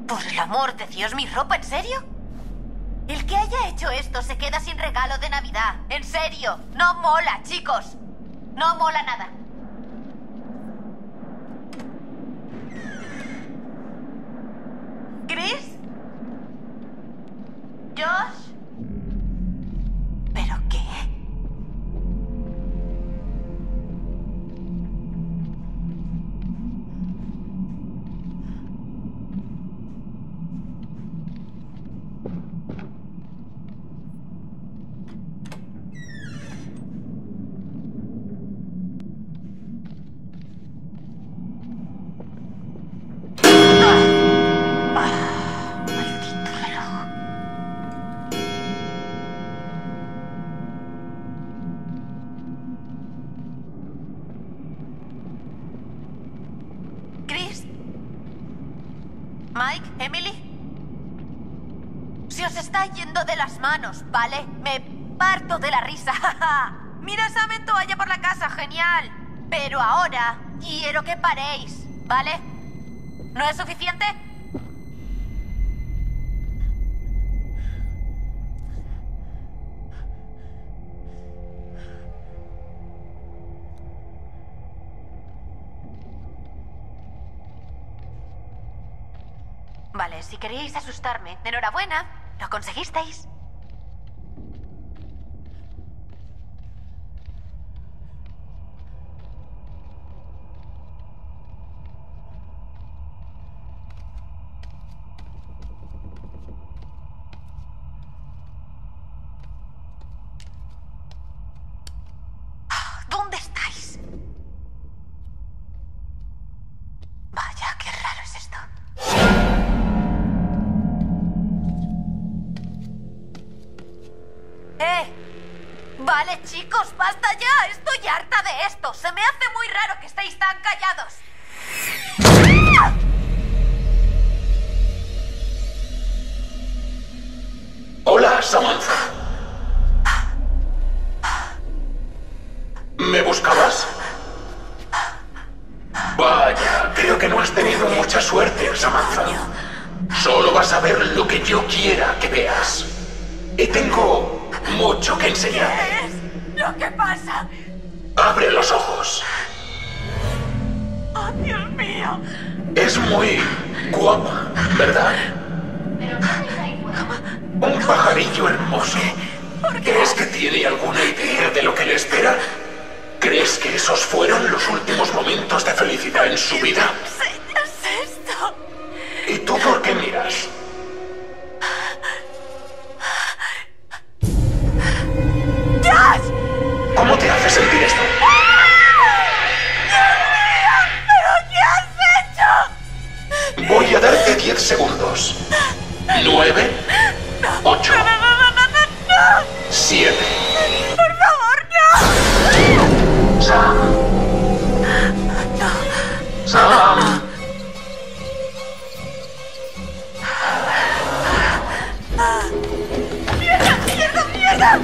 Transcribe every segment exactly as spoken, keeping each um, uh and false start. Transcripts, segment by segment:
Por el amor de Dios, ¿mi ropa? ¿En serio? El que haya hecho esto se queda sin regalo de Navidad. En serio, no mola, chicos. No mola nada. ¿Chris? ¿Josh? ¿Pero qué? Mike, Emily. Se os está yendo de las manos, ¿vale? Me parto de la risa. Mira, Sam en toalla por la casa, genial. Pero ahora quiero que paréis, ¿vale? ¿No es suficiente? Vale, si queríais asustarme, enhorabuena, lo conseguisteis. ¿Dónde estáis? Vaya, qué raro es esto. ¡Eh! Vale, chicos, basta ya. Estoy harta de esto. Se me hace muy raro que estéis tan callados. Hola, Samantha. ¿Me buscabas? Vaya, creo que no has tenido mucha suerte, Samantha. Solo vas a ver lo que yo quiera que veas. Y tengo mucho que enseñarte. ¿Qué es lo que pasa? Abre los ojos. ¡Oh, Dios mío! Es muy guapa, ¿verdad? Un pajarillo hermoso. ¿Crees que tiene alguna idea de lo que le espera? ¿Crees que esos fueron los últimos momentos de felicidad en su vida? ¿Qué es esto? ¿Y tú por qué miras? ¡Josh! ¿Cómo te hace sentir esto? ¡Dios mío! ¿Pero qué has hecho? Voy a darte diez segundos. Nueve, ocho, ¡No, no, no, no, no, no! siete. ¡Por favor, no! Sam. Sam. ¡Mierda, mierda, mierda!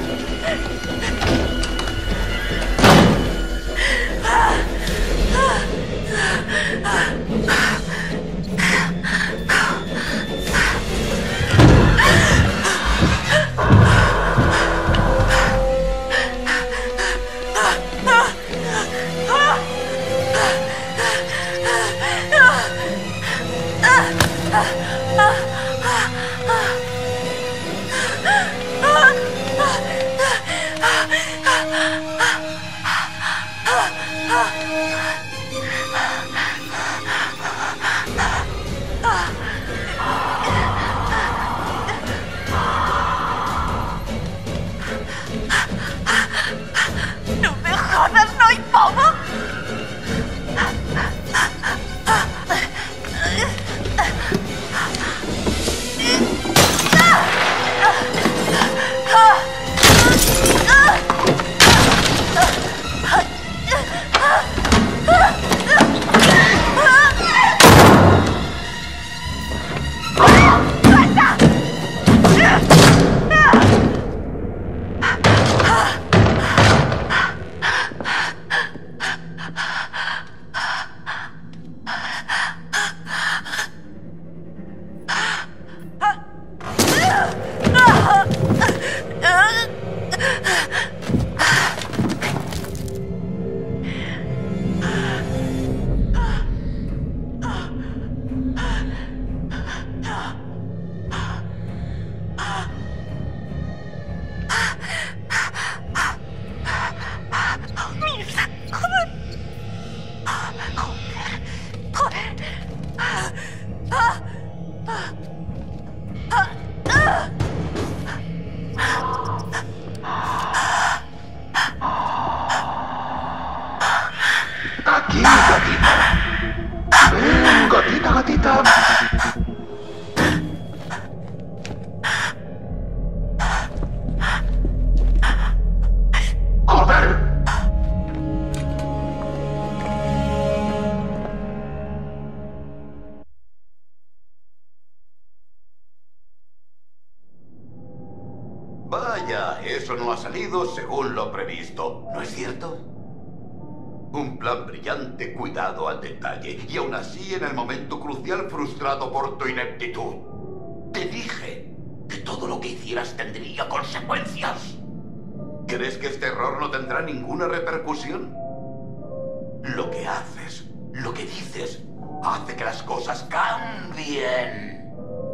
Vaya, eso no ha salido según lo previsto, ¿no es cierto? Un plan brillante, cuidado al detalle, y aún así en el momento crucial frustrado por tu ineptitud. Te dije que todo lo que hicieras tendría consecuencias. ¿Crees que este error no tendrá ninguna repercusión? Lo que haces, lo que dices, hace que las cosas cambien.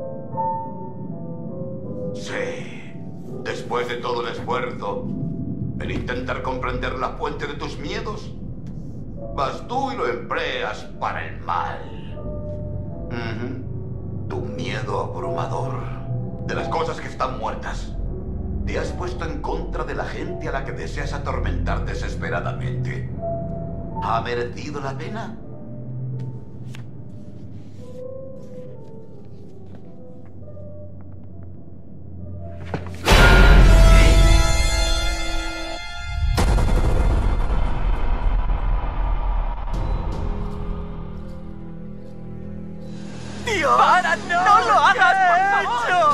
Sí, después de todo el esfuerzo, en intentar comprender la fuente de tus miedos, vas tú y lo empleas para el mal. Uh-huh. Tu miedo abrumador de las cosas que están muertas. Te has puesto en contra de la gente a la que deseas atormentar desesperadamente. ¿Ha merecido la pena? ¡Dios! ¡Para! ¡No! ¡No lo hagas, por favor!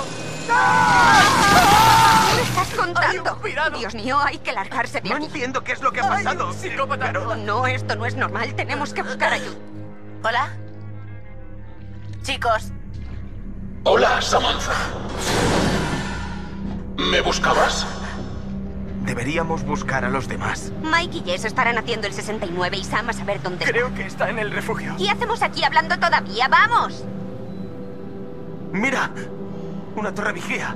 ¿Qué me estás contando? ¡Hay un pirado! Dios mío, hay que largarse de No aquí. entiendo qué es lo que ha pasado. ¡Psicópata! Oh, no, esto no es normal. Tenemos que buscar ayuda. ¿Hola? Chicos, Hola, Samantha. ¿Me buscabas? Deberíamos buscar a los demás. Mike y Jess estarán haciendo el sesenta y nueve y Sam a saber dónde Creo que está en el refugio. está. ¿Qué hacemos aquí hablando todavía? ¡Vamos! ¡Mira! Una torre vigía.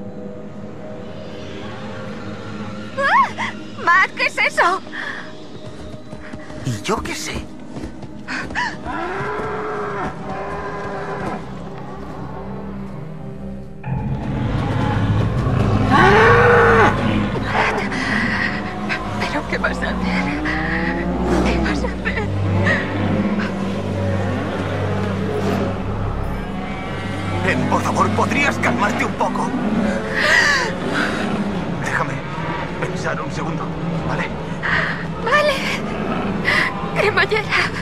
¡Ah! ¡Matt, qué es eso! ¿Y yo qué sé? ¿Pero qué vas a hacer? ¿Qué vas a hacer? Ben, por favor, ¿podrías calmarte un poco? Déjame pensar un segundo, ¿vale? Vale. Cremallera.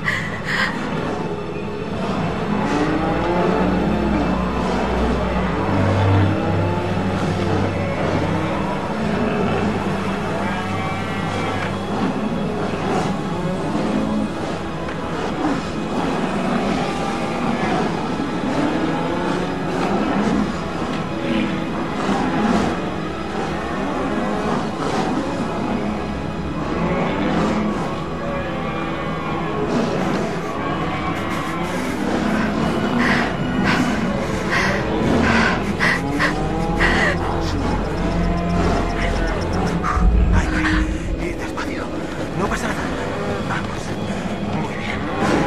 Ay, despacio. No pasa nada. Vamos. Muy bien.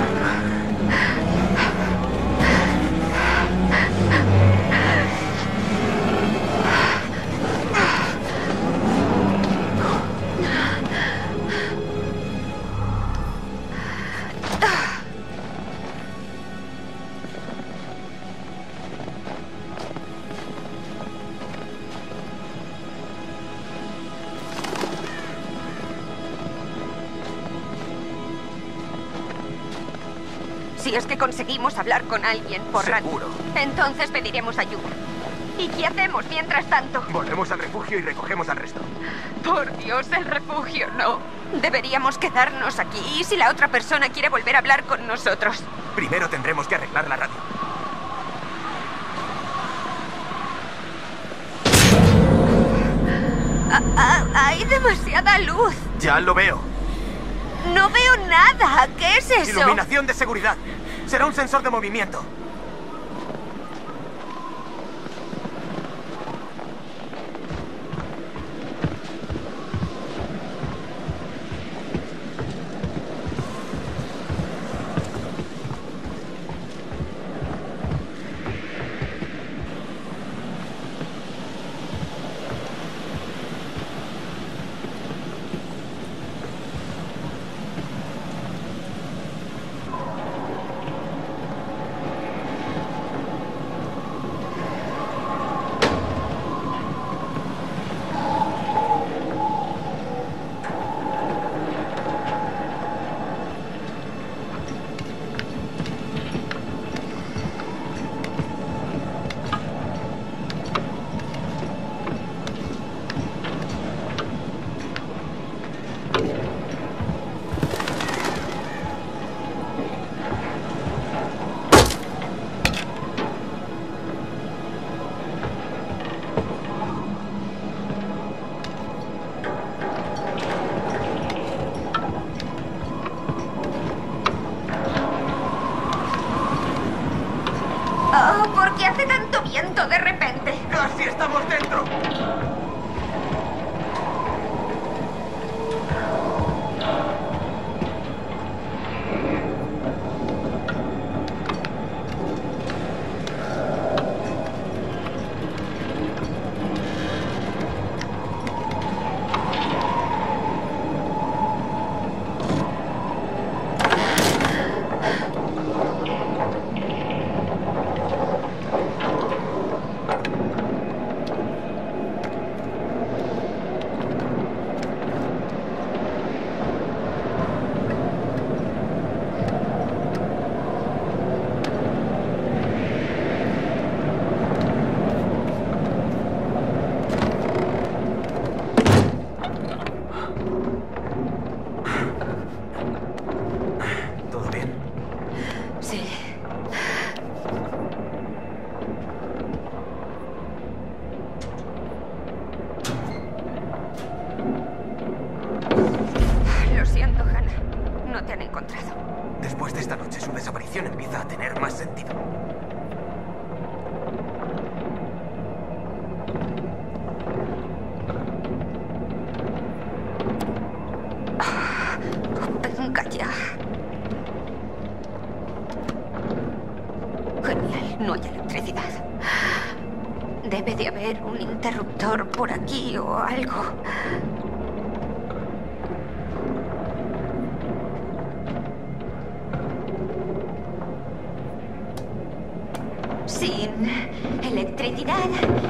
Si es que conseguimos hablar con alguien por Seguro. radio, entonces pediremos ayuda. ¿Y qué hacemos mientras tanto? Volvemos al refugio y recogemos al resto. Por Dios, el refugio, no. Deberíamos quedarnos aquí. ¿Y si la otra persona quiere volver a hablar con nosotros? Primero tendremos que arreglar la radio. Ah, ah, hay demasiada luz. Ya lo veo. No veo nada. ¿Qué es eso? Iluminación de seguridad. Será un sensor de movimiento. Oh, ¿por qué hace tanto viento de repente? ¡Casi estamos dentro! ¿Todo bien? Sí. Lo siento, Hannah. No te han encontrado. Después de esta noche, su desaparición empieza a tener más sentido. Venga ya. Genial, no hay electricidad. Debe de haber un interruptor por aquí o algo. Sin electricidad.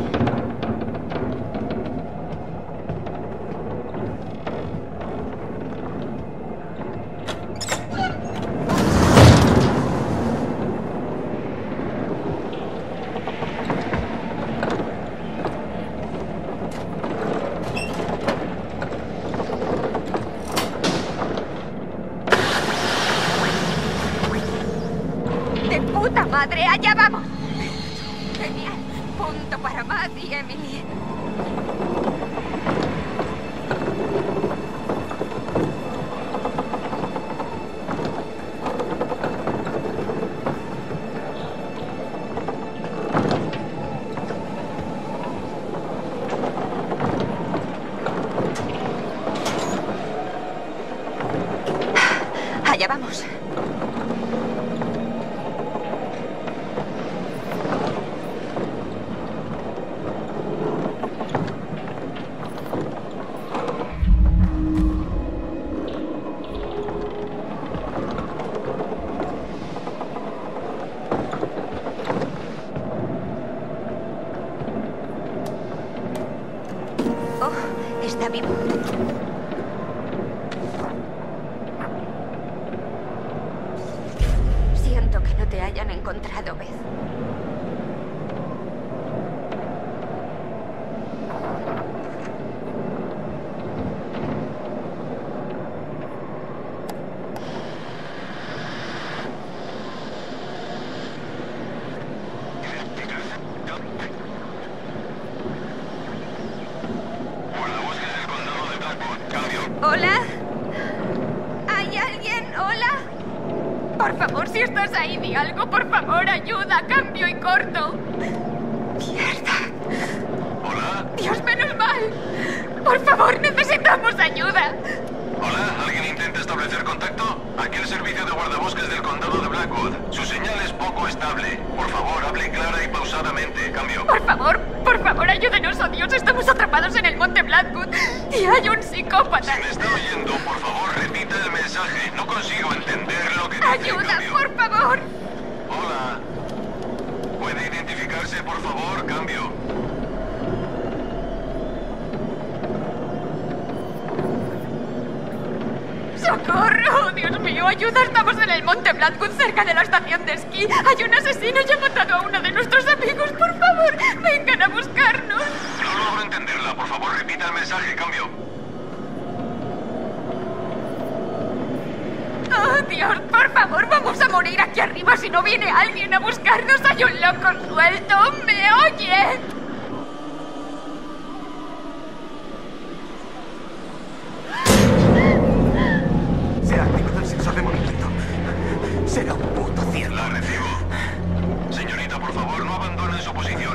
¡De puta madre! ¡Allá vamos! Genial. Punto para Matt y Emily. Allá vamos. Oh, está vivo. Siento que no te hayan encontrado, Beth. ¿Hola? ¿Hay alguien? ¿Hola? Por favor, si estás ahí, di algo. Por favor, ayuda. Cambio y corto. Mierda. ¿Hola? Dios, menos mal. Por favor, necesitamos ayuda. ¿Hola? ¿Alguien intenta establecer contacto? Aquí el servicio de guardabosques del condado de Blackwood. Su señal es poco estable. Por favor, hable clara y pausadamente. Cambio. Por favor, por favor, ayúdenos, oh Dios. Estamos atrapados en el monte Blackwood y hay un psicópata. Si me está oyendo, por favor, repita el mensaje. No consigo entender lo que dice. ¡Ayuda, Cambio. por favor! Hola. ¿Puede identificarse, por favor? Cambio. ¡Socorro! ¡Dios mío! ¡Ayuda! Estamos en el monte Blackwood, cerca de la estación de esquí. Hay un asesino y ha matado a uno de nuestros amigos. ¡Por favor! ¡Vengan a buscarnos! No logro entenderla. Por favor, repita el mensaje. Cambio. ¡Oh, Dios! ¡Por favor! ¡Vamos a morir aquí arriba si no viene alguien a buscarnos! ¡Hay un loco suelto! ¿Me oye? Se ha activado el sensor de movimiento. Será un puto cierre. La recibo. Señorita, por favor, no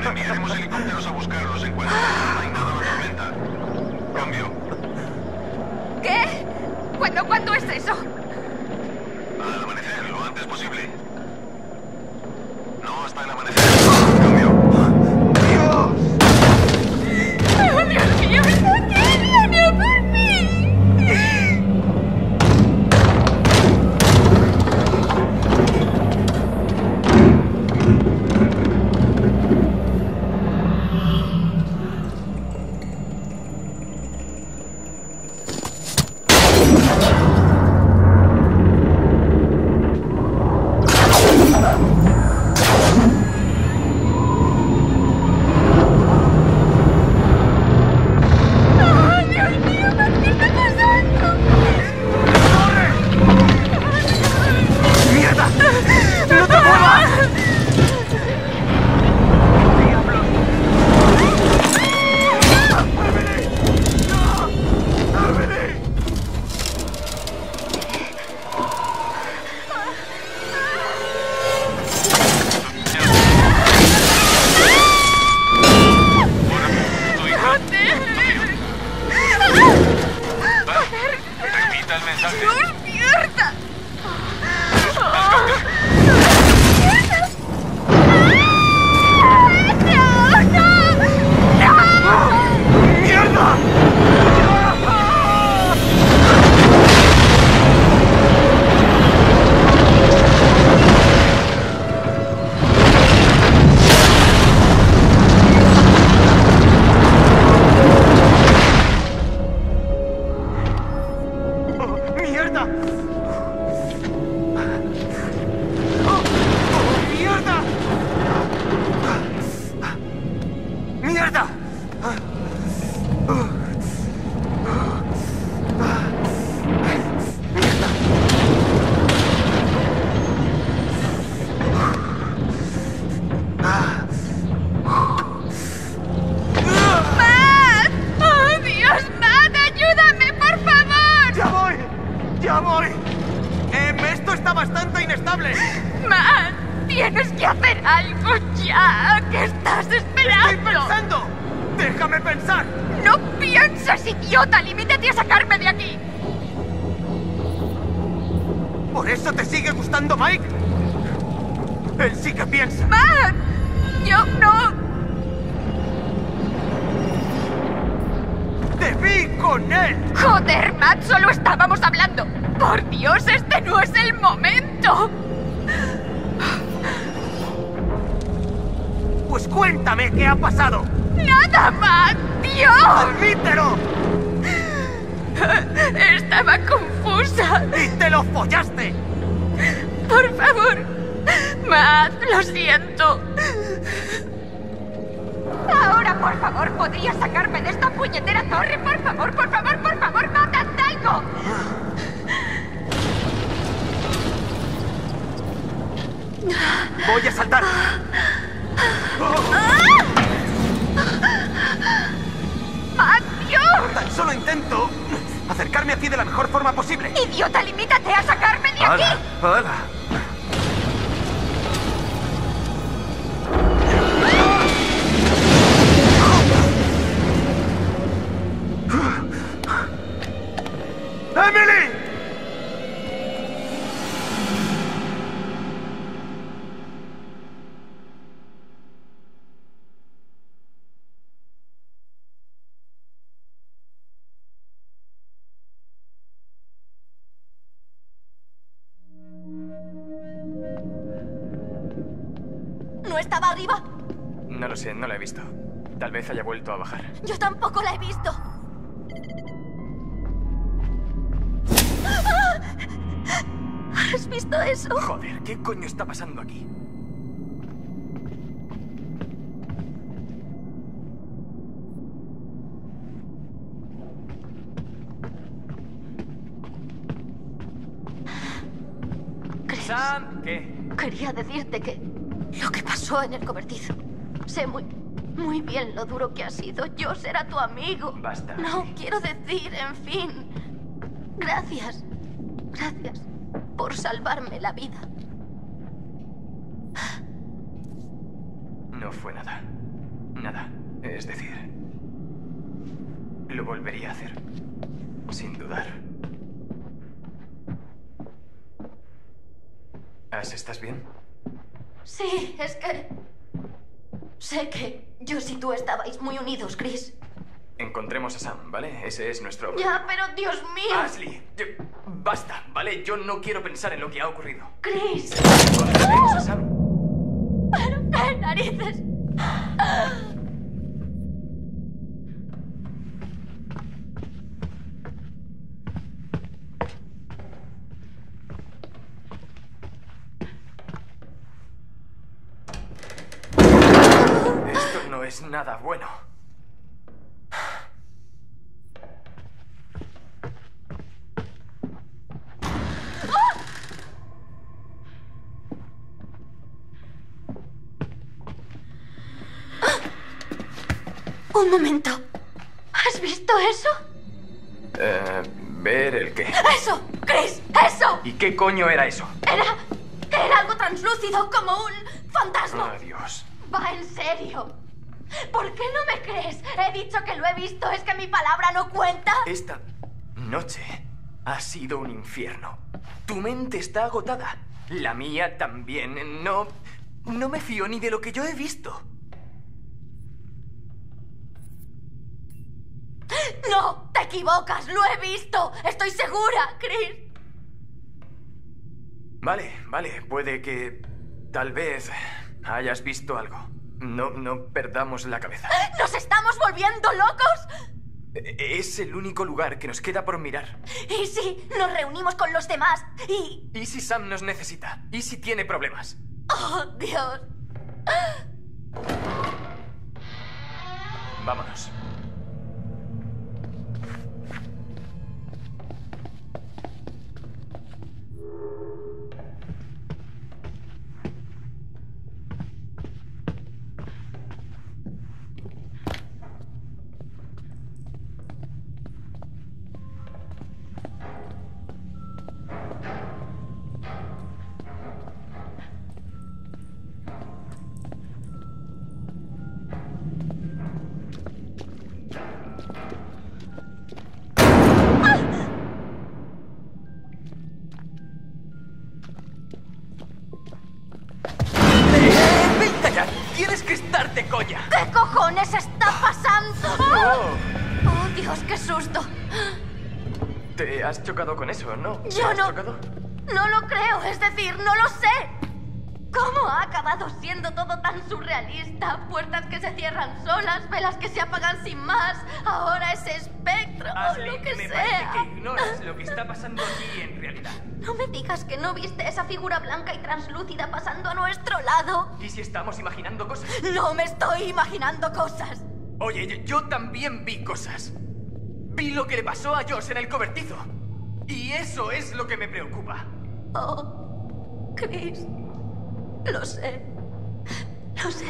Enviaremos helicópteros a buscarlos en cuanto no hay nada de tormenta. Cambio. ¿Qué? ¿Cuándo, ¿Cuándo es eso? Al amanecer, lo antes posible. No hasta el amanecer. Cambio. ¡Dios! ¡Oh, Dios mío! ¡No quiero! ¡No por mí! ¡Tienes que hacer algo ya! ¿Qué estás esperando? ¡Estoy pensando! ¡Déjame pensar! ¡No pienses, idiota! ¡Limítate a sacarme de aquí! ¿Por eso te sigue gustando Mike? Él sí que piensa. ¡Matt! ¡Yo no! ¡Te vi con él! ¡Joder, Matt! ¡Solo estábamos hablando! ¡Por Dios, este no es el momento! Pues cuéntame qué ha pasado. ¡Nada, Matt! ¡Dios! ¡Admítelo! Estaba confusa. ¡Y te lo follaste! Por favor, Matt, lo siento. Ahora, por favor, ¿podrías sacarme de esta puñetera torre? Por favor, por favor, por favor, Matt, haz algo. Voy a saltar. ¡Matt, Dios! Tan solo intento acercarme a ti de la mejor forma posible. ¡Idiota, limítate a sacarme de aquí! ¡Hala! ¡Hala! ¡Emily! ¿No estaba arriba? No lo sé, no la he visto. Tal vez haya vuelto a bajar. Yo tampoco la he visto. ¿Has visto eso? Joder, ¿qué coño está pasando aquí? ¿Crees? Sam, ¿qué? Quería decirte que lo que pasó en el cobertizo. Sé muy, muy bien lo duro que ha sido. Yo será tu amigo. Basta. No, quiero decir, en fin. Gracias. Gracias por salvarme la vida. No fue nada. Nada. Es decir, lo volvería a hacer. Sin dudar. ¿As, estás bien? Sí, es que... Sé que yo y tú estabais muy unidos, Chris. Encontremos a Sam, ¿vale? Ese es nuestro... Ya, pero Dios mío. Ashley, yo... basta, ¿vale? Yo no quiero pensar en lo que ha ocurrido. Chris. Encontraremos a Sam. ¿Pero qué narices? Esto no es nada bueno. Un momento. ¿Has visto eso? Eh, ¿ver el qué? ¡Eso! ¡Chris! ¡Eso! ¿Y qué coño era eso? Era... Era algo translúcido, como un fantasma. Oh, Dios. Va, en serio. ¿Por qué no me crees? He dicho que lo he visto. ¿Es que mi palabra no cuenta? Esta noche ha sido un infierno. Tu mente está agotada. La mía también. No... No me fío ni de lo que yo he visto. ¡No! ¡Te equivocas! ¡Lo he visto! ¡Estoy segura, Chris! Vale, vale. Puede que... tal vez hayas visto algo. No, no perdamos la cabeza. ¿Nos estamos volviendo locos? Es el único lugar que nos queda por mirar. ¿Y si nos reunimos con los demás? ¿Y...? ¿Y si Sam nos necesita? ¿Y si tiene problemas? ¡Oh, Dios! Vámonos. ¡Tienes que estarte, coña! ¿Qué cojones está pasando? Oh. ¡Oh, Dios, qué susto! ¿Te has chocado con eso, no? ¿Te Yo has no... chocado? No lo creo, es decir, no lo sé. ¿Cómo ha acabado siendo todo tan surrealista? Puertas que se cierran solas, velas que se apagan sin más, ahora ese espectro, Ashley, o lo que me sea. parece que ignoras lo que está pasando aquí en realidad. No me digas que no viste esa figura blanca y translúcida pasando a nuestro lado. ¿Y si estamos imaginando cosas? No me estoy imaginando cosas. Oye, yo, yo también vi cosas. Vi lo que le pasó a Josh en el cobertizo. Y eso es lo que me preocupa. Oh, Chris. Lo sé. Lo sé.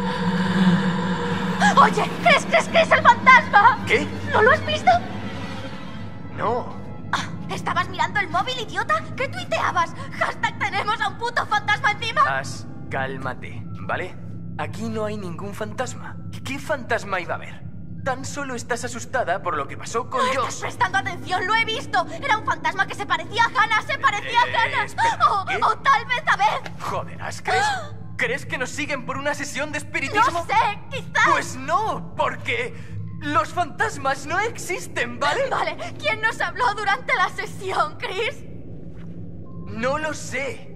Oye, ¿crees, crees, crees el fantasma? ¿Qué? ¿No lo has visto? No. Ah, ¿estabas mirando el móvil, idiota? ¿Qué tuiteabas? Hashtag tenemos a un puto fantasma encima. As, cálmate, ¿vale? Aquí no hay ningún fantasma. ¿Qué fantasma iba a haber? Tan solo estás asustada por lo que pasó con ¿No estás Josh. prestando atención? Lo he visto. Era un fantasma que se parecía a Hannah. Se parecía Eh, a Hannah. espera, o, ¿qué? o tal vez a Beth. Joder, As, ¿crees? ¿Crees que nos siguen por una sesión de espiritismo? No sé, quizás. Pues no, porque los fantasmas no existen, ¿vale? Vale, ¿quién nos habló durante la sesión, Chris? No lo sé.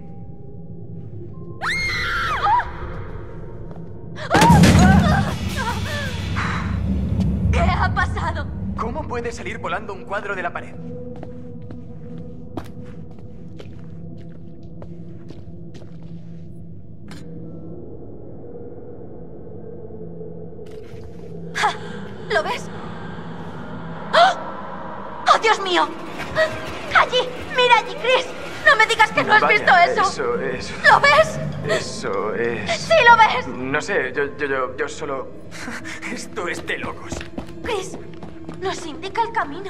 ¿Qué ha pasado? ¿Cómo puede salir volando un cuadro de la pared? ¡Ja! ¿Lo ves? ¡Oh! ¡Oh, Dios mío! ¡Allí! ¡Mira allí, Chris! ¡No me digas que no has Vaya, visto eso! Eso es... ¿Lo ves? Eso es... ¡Sí lo ves! No sé, yo, yo, yo, yo solo... Esto es de locos. Chris, nos indica el camino.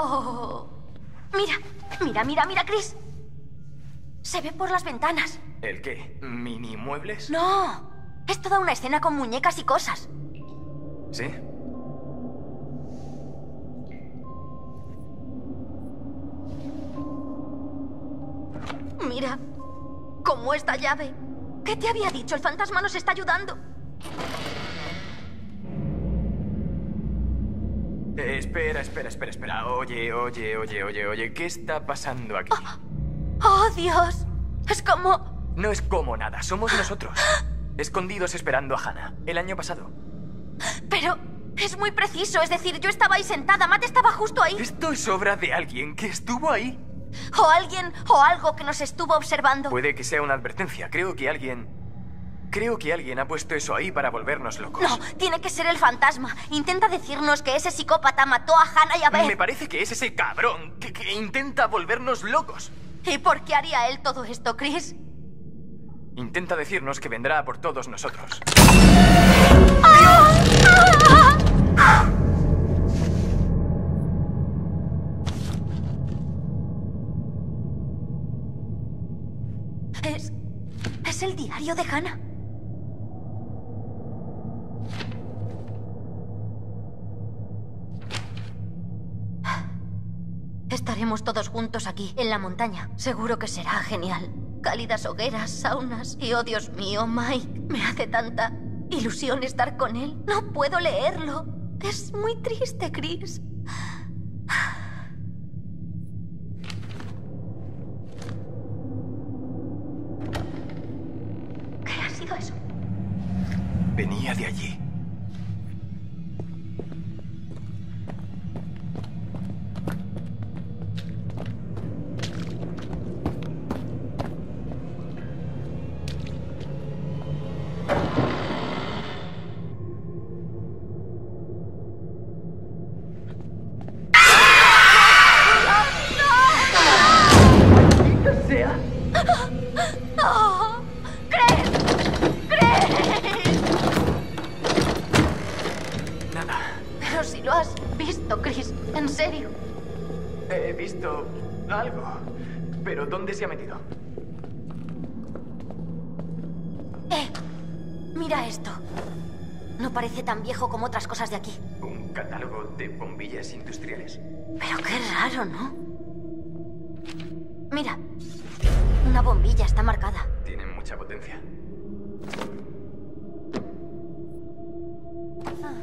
Oh. Mira, mira, mira, mira, Chris. Se ve por las ventanas. ¿El qué? ¿Mini muebles? No, es toda una escena con muñecas y cosas. ¿Sí? Mira, como esta llave. ¿Qué te había dicho? El fantasma nos está ayudando. Eh, espera, espera, espera, espera. Oye, oye, oye, oye, oye. ¿Qué está pasando aquí? Oh, oh, Dios. Es como... No es como nada. Somos nosotros. Escondidos esperando a Hannah. El año pasado. Pero es muy preciso. Es decir, yo estaba ahí sentada. Matt estaba justo ahí. Esto es obra de alguien que estuvo ahí. O alguien o algo que nos estuvo observando. Puede que sea una advertencia. Creo que alguien... Creo que alguien ha puesto eso ahí para volvernos locos. No, tiene que ser el fantasma. Intenta decirnos que ese psicópata mató a Hannah y a Beth. Me parece que es ese cabrón que, que intenta volvernos locos. ¿Y por qué haría él todo esto, Chris? Intenta decirnos que vendrá a por todos nosotros. ¡Ah! ¡Ah! Es... es el diario de Hannah. Estaremos todos juntos aquí, en la montaña. Seguro que será genial. Cálidas hogueras, saunas y, oh Dios mío, Mike, me hace tanta ilusión estar con él. No puedo leerlo. Es muy triste, Chris. ¿Qué ha sido eso? Venía de allí. ¡Oh! ¡Chris! ¡Chris! Nada. Pero si lo has visto, Chris. En serio. He visto algo. Pero ¿dónde se ha metido? Eh, mira esto. No parece tan viejo como otras cosas de aquí. Un catálogo de bombillas industriales. Pero qué raro, ¿no? Mira. Una bombilla está marcada. Tienen mucha potencia. Ah.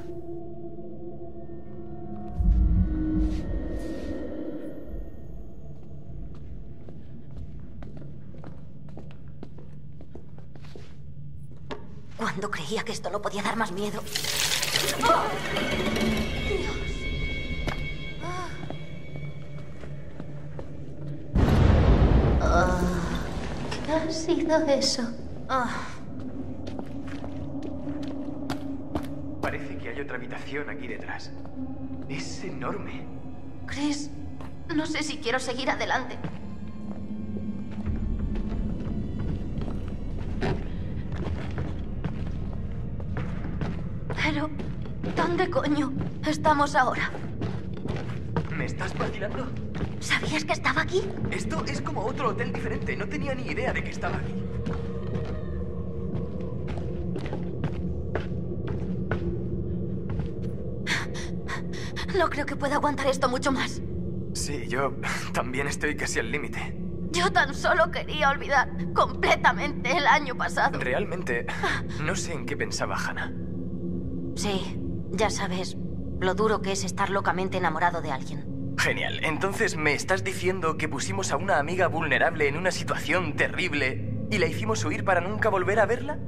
Cuando creía que esto no podía dar más miedo. ¡Oh! Dios. Ah. Oh. ¿Qué ha sido eso? Oh. Parece que hay otra habitación aquí detrás. Es enorme. Chris, no sé si quiero seguir adelante. Pero, ¿dónde coño estamos ahora? ¿Me estás vacilando? ¿Sabías que estaba aquí? Esto es como otro hotel diferente. No tenía ni idea de que estaba aquí. No creo que pueda aguantar esto mucho más. Sí, yo también estoy casi al límite. Yo tan solo quería olvidar completamente el año pasado. Realmente, no sé en qué pensaba Hannah. Sí, ya sabes, lo duro que es estar locamente enamorado de alguien. Genial. Entonces, ¿me estás diciendo que pusimos a una amiga vulnerable en una situación terrible y la hicimos huir para nunca volver a verla?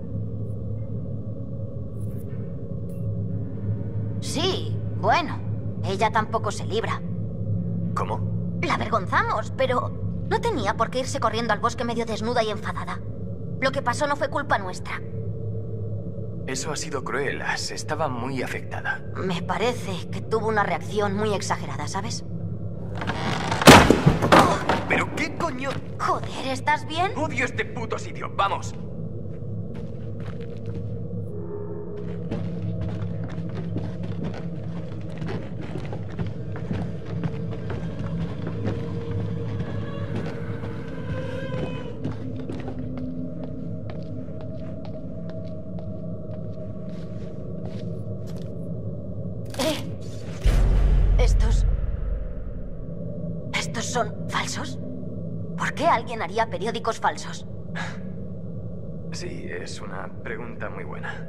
Sí, bueno, ella tampoco se libra. ¿Cómo? La avergonzamos, pero no tenía por qué irse corriendo al bosque medio desnuda y enfadada. Lo que pasó no fue culpa nuestra. Eso ha sido cruel, Ash. Estaba muy afectada. Me parece que tuvo una reacción muy exagerada, ¿sabes? ¿Pero qué coño? Joder, ¿estás bien? Odio este puto sitio. ¡Vamos! ¿Por qué alguien haría periódicos falsos? Sí, es una pregunta muy buena.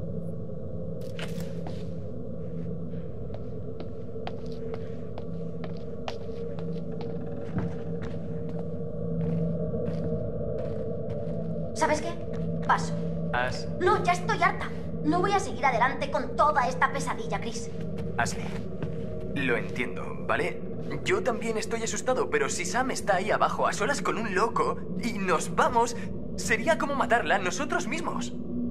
¿Sabes qué? Paso. As... No, ya estoy harta. No voy a seguir adelante con toda esta pesadilla, Chris. Ashley, lo entiendo, ¿vale? Yo también estoy asustado, pero si Sam está ahí abajo a solas con un loco y nos vamos, sería como matarla nosotros mismos.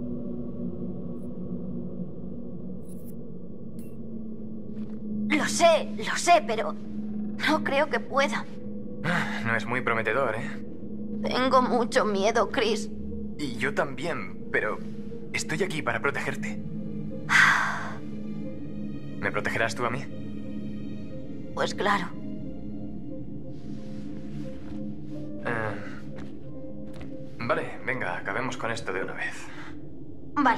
Lo sé, lo sé, pero no creo que pueda. No es muy prometedor, ¿eh? Tengo mucho miedo, Chris. Y yo también, pero estoy aquí para protegerte. ¿Me protegerás tú a mí? Pues claro. Eh, vale, venga, acabemos con esto de una vez. Vale.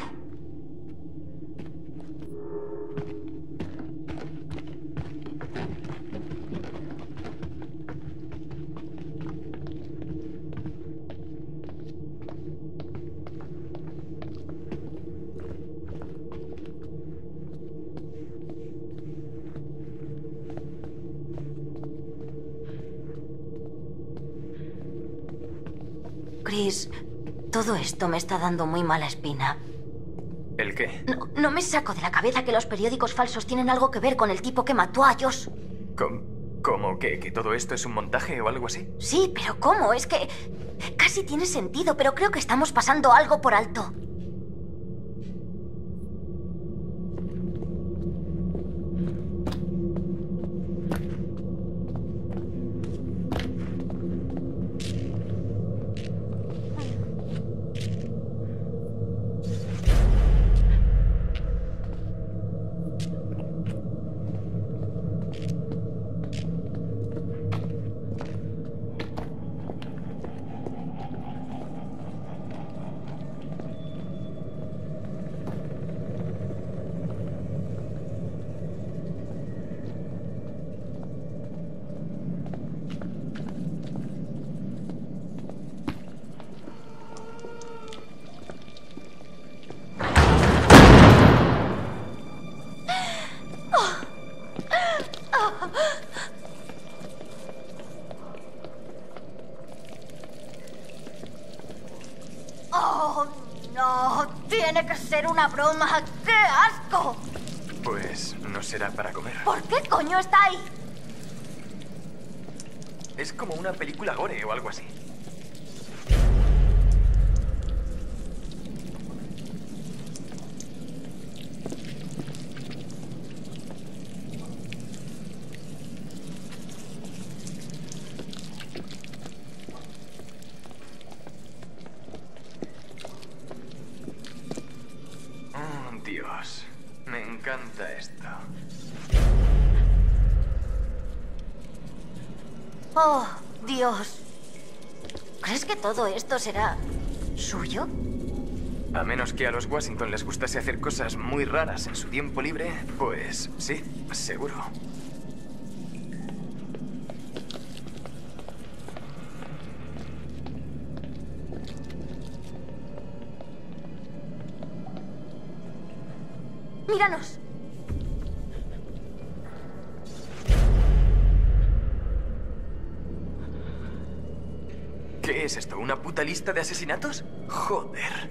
Chris, todo esto me está dando muy mala espina. ¿El qué? No, no me saco de la cabeza que los periódicos falsos tienen algo que ver con el tipo que mató a Josh. ¿Cómo, cómo que, que todo esto es un montaje o algo así? Sí, pero ¿cómo? Es que casi tiene sentido, pero creo que estamos pasando algo por alto. ¡Oh, no! ¡Tiene que ser una broma! ¡Qué asco! Pues no será para comer. ¿Por qué coño está ahí? Es como una película gore o algo así. Oh, Dios. Me encanta esto. Oh, Dios. ¿Crees que todo esto será suyo? A menos que a los Washington les gustase hacer cosas muy raras en su tiempo libre, pues sí, seguro. Míranos. ¿Qué es esto? ¿Una puta lista de asesinatos? Joder.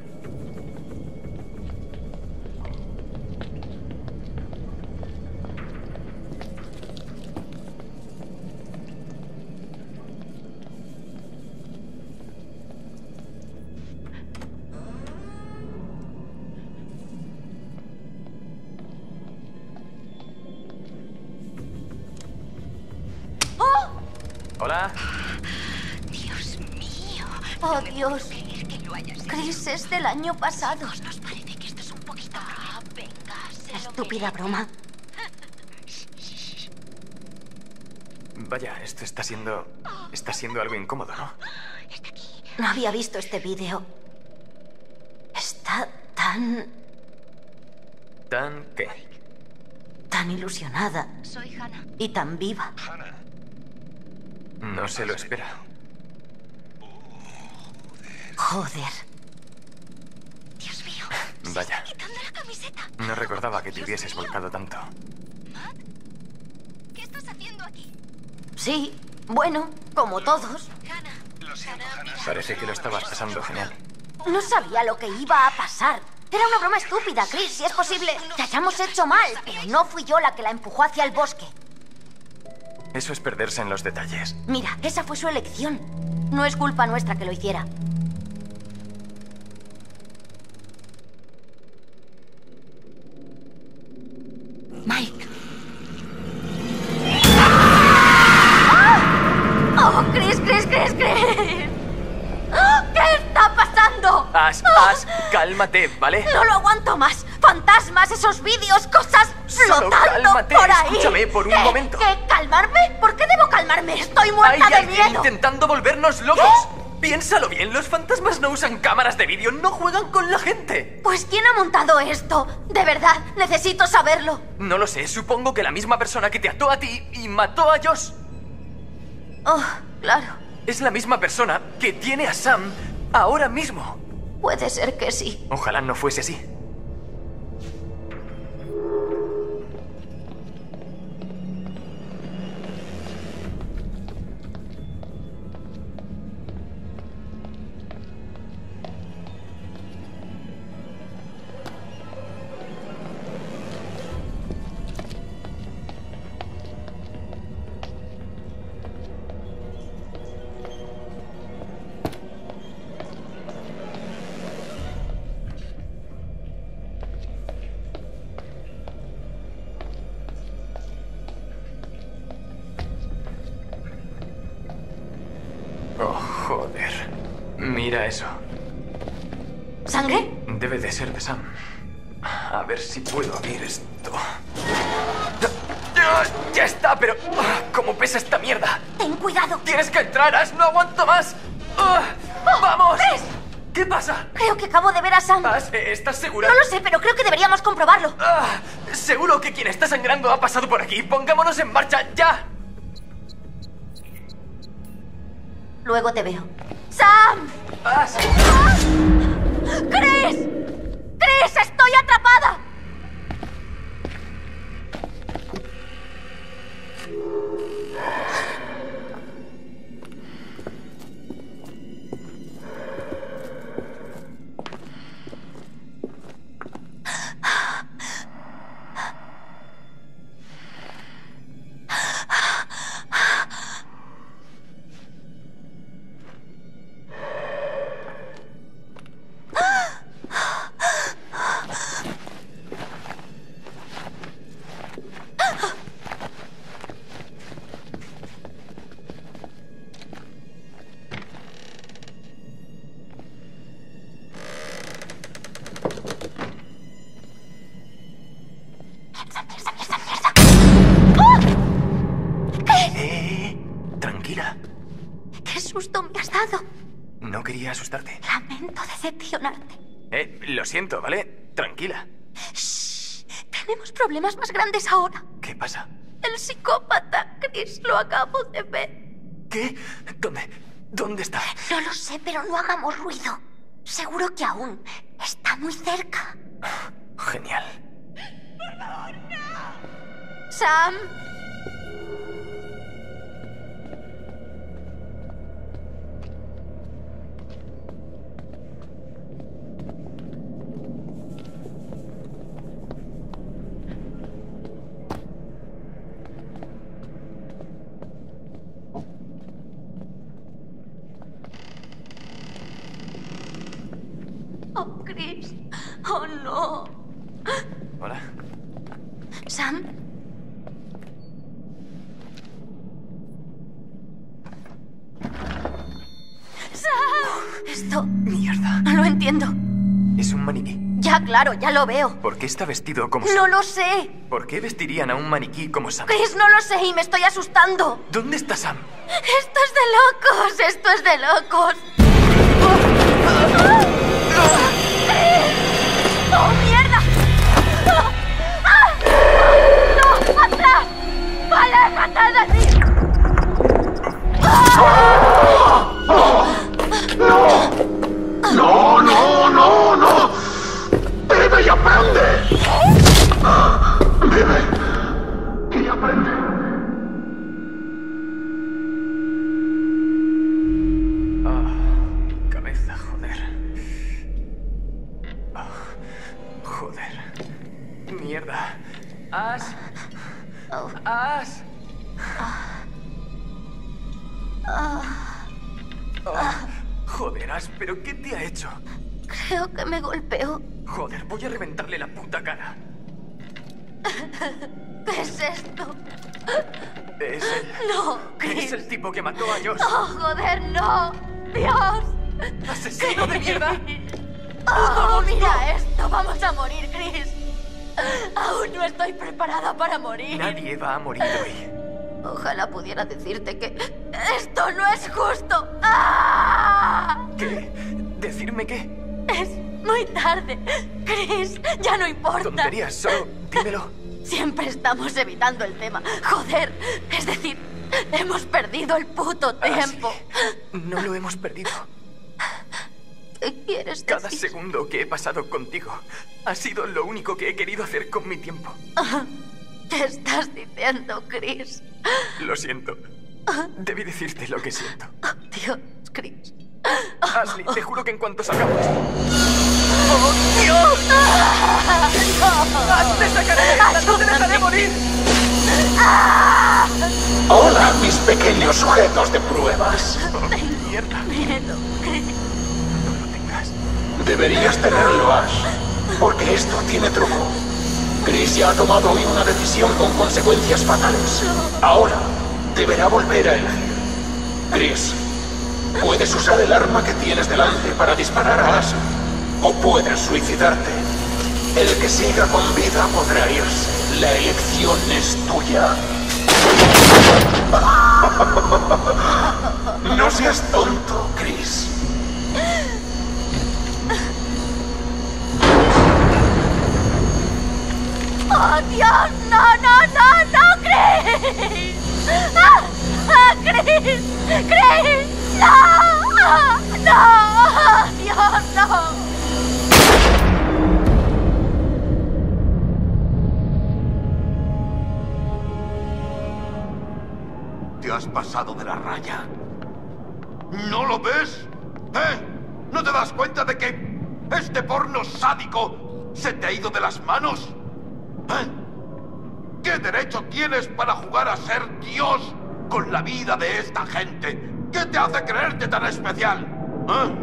¡Oh! Hola. Dios mío. ¡Oh, No me puedo Dios! creer que lo hayas hecho. Chris, es del año pasado. Nos parece que esto es un poquito... Ah, venga, sé lo que Estúpida eres. broma. Vaya, esto está siendo... Está siendo algo incómodo, ¿no? Está aquí. No había visto este vídeo. Está tan... ¿Tan qué? tan ilusionada Soy Hannah. y tan viva. Hannah, No se lo espera. Joder. Dios mío. Vaya. Quitando la camiseta. No recordaba que te hubieses volcado tanto. Matt, ¿qué estás haciendo aquí? Sí, bueno, como todos. Hannah, Lo siento, Hannah. Parece que lo estabas pasando genial. No sabía lo que iba a pasar. Era una broma estúpida, Chris. Si es posible que hayamos hecho mal, pero no fui yo la que la empujó hacia el bosque. Eso es perderse en los detalles. Mira, esa fue su elección. No es culpa nuestra que lo hiciera. Mike. ¡Oh, Chris, Chris, Chris, Chris! ¿Qué está pasando? Ash, Ash, cálmate, ¿vale? No lo aguanto más. Fantasmas, esos vídeos, cosas Solo flotando cálmate, por ahí. escúchame por un ¿Qué? momento. ¿Qué? ¿Calmarme? ¿Por qué debo calmarme? Estoy Hay muerta de alguien miedo. intentando volvernos locos. Piénsalo bien, los fantasmas no usan cámaras de vídeo, no juegan con la gente. Pues ¿quién ha montado esto? De verdad, necesito saberlo. No lo sé, supongo que la misma persona que te ató a ti y mató a Josh Oh, claro. es la misma persona que tiene a Sam ahora mismo. Puede ser que sí. Ojalá no fuese así. Oh, joder. Mira eso. ¿Sangre? Debe de ser de Sam. A ver si puedo abrir esto. ¡Ya está! Pero... ¿cómo pesa esta mierda? Ten cuidado. ¡Tienes que entrar, Ash! ¡No aguanto más! ¡Vamos! Chris. ¿Qué pasa? Creo que acabo de ver a Sam. Ash, ¿estás segura? No lo sé, pero creo que deberíamos comprobarlo. Ah, seguro que quien está sangrando ha pasado por aquí. Pongámonos en marcha, ya. Luego te veo. ¡Sam! Ash. ¡Chris! ¡Chris, estoy atrapada! Eh, tranquila. ¡Qué susto me has dado! No quería asustarte. Lamento decepcionarte. Eh, lo siento, ¿vale? Tranquila. Shh. Tenemos problemas más grandes ahora. ¿Qué pasa? El psicópata, Chris, lo acabo de ver. ¿Qué? ¿Dónde? ¿Dónde está? No lo sé, pero no hagamos ruido. Seguro que aún está muy cerca. Genial. Sam. Oh, Chris. Oh, no. Hola. Sam. Sam. Esto... Mierda. No lo entiendo. Es un maniquí. Ya, claro, ya lo veo. ¿Por qué está vestido como Sam? No lo sé. ¿Por qué vestirían a un maniquí como Sam? Chris, no lo sé y me estoy asustando. ¿Dónde está Sam? Esto es de locos, esto es de locos. ¡Oh, mierda! ¡No! ¡Atrás! ¡Aléjate de mí! Ash. Ash. Oh, joder, Ash, ¿pero qué te ha hecho? Creo que me golpeó. Joder, voy a reventarle la puta cara. ¿Qué es esto? Es el... No, Chris. Es el tipo que mató a Josh. ¡Oh, joder, no! ¡Dios! ¡Asesino de mierda! ¡Oh, mira esto! ¡Vamos a morir, Chris! Aún no estoy preparada para morir. Nadie va a morir hoy. Ojalá pudiera decirte que esto no es justo. ¡Ah! ¿Qué? ¿Decirme qué? Es muy tarde. Chris, ya no importa. Tonterías, solo dímelo. Siempre estamos evitando el tema. Joder, es decir, hemos perdido el puto tiempo. Ah, sí. No lo hemos perdido. ¿Qué quieres decir? Cada segundo que he pasado contigo ha sido lo único que he querido hacer con mi tiempo. ¿Qué estás diciendo, Chris? Lo siento. Debí decirte lo que siento. Oh, Dios, Chris. Ashley, te juro que en cuanto salgamos... ¡Oh, Dios! ¡No! ¡Te sacaré de esta! ¡No te dejaré morir! Hola, mis pequeños sujetos de pruebas. ¡Oh, mierda! Miedo, Chris. No lo tengas. Deberías tenerlo, Ash, porque esto tiene truco. Chris ya ha tomado hoy una decisión con consecuencias fatales. Ahora deberá volver a elegir. Chris, puedes usar el arma que tienes delante para disparar a Ash, o puedes suicidarte. El que siga con vida podrá irse. La elección es tuya. No seas tonto, Chris. ¡Oh, Dios! ¡No, no, no, no, Chris! ¡Ah! ¡Ah, Chris! ¡Chris! ¡No! ¡No! ¡Dios, no! Te has pasado de la raya. ¿No lo ves? ¿Eh? ¿No te das cuenta de que este porno sádico se te ha ido de las manos? ¿Eh? ¿Qué derecho tienes para jugar a ser Dios con la vida de esta gente? ¿Qué te hace creerte tan especial? ¿Eh?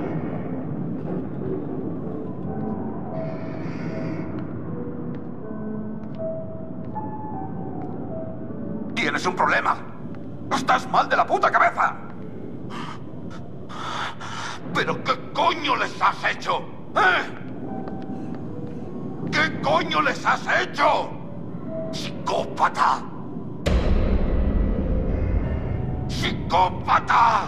¿Tienes un problema? ¡Estás mal de la puta cabeza! ¿Pero qué coño les has hecho? ¿Eh? ¿Qué coño les has hecho? ¡Psicópata! ¡Psicópata!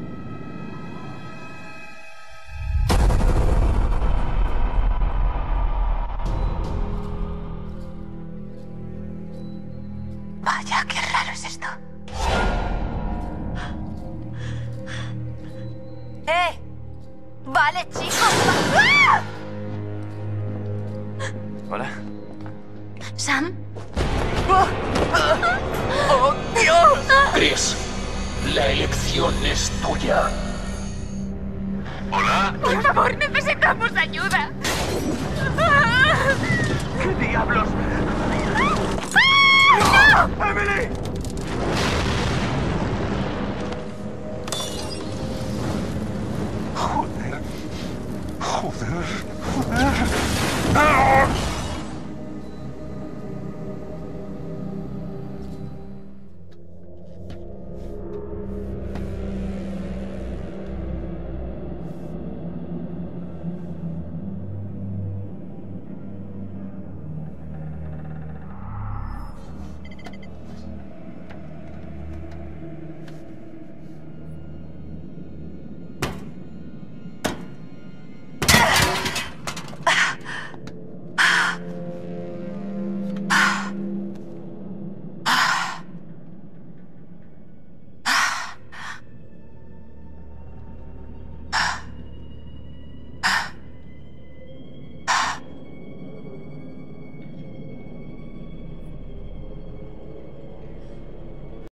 Vaya, qué raro es esto. ¡Eh! Vale, chicos. ¡Ah! Hola. ¿Sam? ¡Oh, Dios! Chris, la elección es tuya. ¿Hola? Por favor, necesitamos ayuda. ¿Qué diablos? ¡Emily!